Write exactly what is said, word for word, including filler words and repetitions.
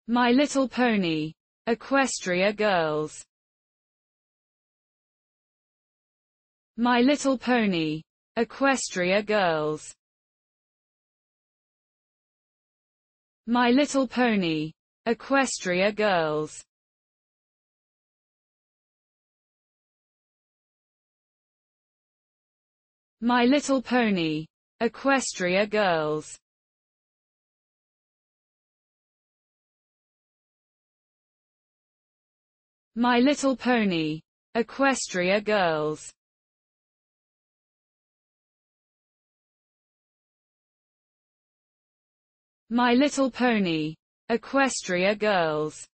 My Little Pony. Equestria Girls. My Little Pony. Equestria Girls. My Little Pony. Equestria Girls. My Little Pony. Equestria Girls. My Little Pony. Equestria Girls. My Little Pony. Equestria Girls.